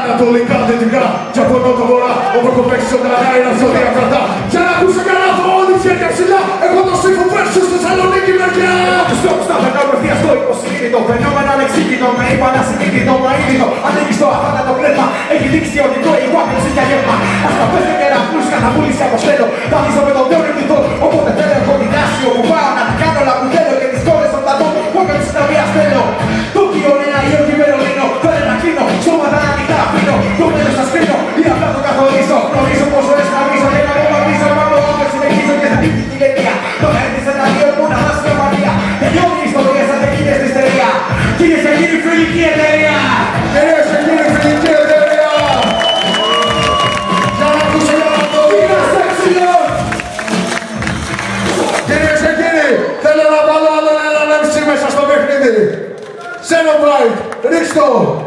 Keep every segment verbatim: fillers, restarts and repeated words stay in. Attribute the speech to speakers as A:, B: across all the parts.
A: ανατολικά, δυτικά και από νότο βορρά. Όπου έχω παίξει ζωντανά είναι αυτό διακρατά. Για να ακούσω για να δω όλη και ψηλά. Εγώ το στίχο πέρσου στη Θεσσαλονίκη μεριά. Τους τρόπους να περνάω απευθείας στο υποσυνείδητο. Φαινόμενο ανεξήγητο, με είπα να συνείδητο, μα ήλιτο. Ανοίγεις το αφάνατο πνεύμα, έχει δείξει ότι το εγώ άπλωση για γεύμα. Ας τα πες και να πουλούς κατά πούληση αποστέλω. Τα βίζω με τον τέο νυχτό, οπότε θέλω έχω την άση όπου πάω να τα κάνω όλα που θέλω και τις κόρες των τατών που έκανες στην αβία στέλνω. Τούκιο Νέα Υόρκη Βερολίνο, φέρε να κλείνω, σώματα ανοιχτά αφήνω. Το μέλλον σας κρίνω, ή απλά το καθορίζω. Γνωρίζω πόσο εσχαρίζω και να βομβαρδίζω. Πάνω όμως συνεχίζω και θα δείχνει την λεπτία. Τώρα έρθεις εναντίον μου να δώσει μια μανία. Τελειώνει η ιστορία σαν εκείνες της εταιρεία. Κυρίες και κύριοι, φιλική εταιρεία. Κυρίες και κύριοι, φιλική εταιρεία. Για να ακούσω για να το είμαστε εξήλων. Κυρίες και κύριοι, θέλω να βάλω άλλον έναν εμ σι μέσα στο παιχνίδι. Xenoblade, ρίξτο.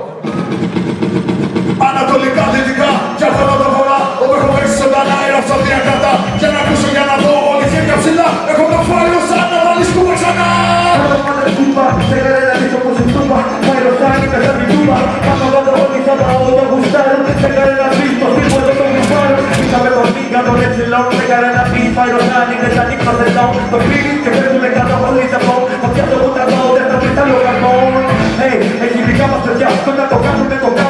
A: Ανατολικά, δυτικά και από νότο βορρά. Όπου έχω παίξει ζωντανά είναι αυτό διακρατά. Για να ακούσω για να δω όλη και ψηλά. Έχω το φάλιο σαν να βάλεις κούμπα ξανά. Κάτω πάντα κούμπα, σε καρέ να δεις όπως η τούμπα. Πάει ροστάνει με σαν την τούμπα. Κάτω πάντα όλοι θα πάω όταν γουστάρουν. Σε καρέ να δεις το φίλο εδώ το γουστάρουν. Πίσα με τον λίγκα τον εψιλόν. Σε καρέ να δεις πάει ροστάνει με σαν την παθετών. Το φίλι και φέρνουμε κάτω πολύ σε φόν. Φωτιά το κουταδό, δεν θα βρει τα λόγα μόν. Hey, έχει δικά μας παιδιά, το να το κάνουμε το